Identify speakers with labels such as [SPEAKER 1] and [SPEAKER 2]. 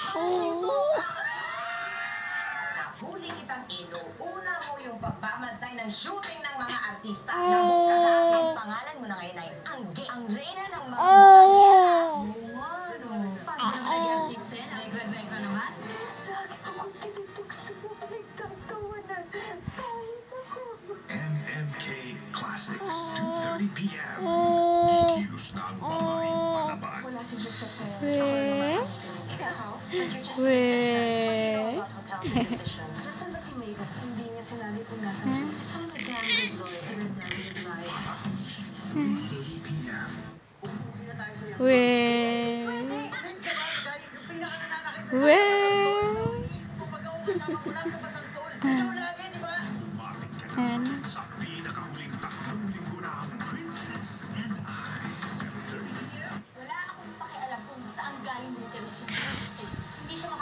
[SPEAKER 1] Nahuli kitang inuuna mo yung pagbabantay ng shooting ng mga artista. Nabuk ka sa akin. Pangalan mo na ngayon ay ang reyna ng mga paano naging artista yan? Nag-graduate ka naman? Lagi akong tinutugso mo. Nagtatawanan. Kahit ako.
[SPEAKER 2] MMK Classics, 2:30 p.m. Kikilos na ang babaeng palaban.
[SPEAKER 1] Wala si Giuseppe. Ako naman ang ikaw. You're just my sister. What do you know about hotels and physicians? Nasaan ba si Mayra? Hindi niya sinabi kung nasan siya. Saan nag-landed Lloyd? Nag-landed Lloyd.
[SPEAKER 2] 3:30 p.m. Sa pinakahuling tatlong linggo na ang Princess and I. 7:30 p.m.
[SPEAKER 3] Wala akong pakialam kung saan galing yung si Jose. Hindi siya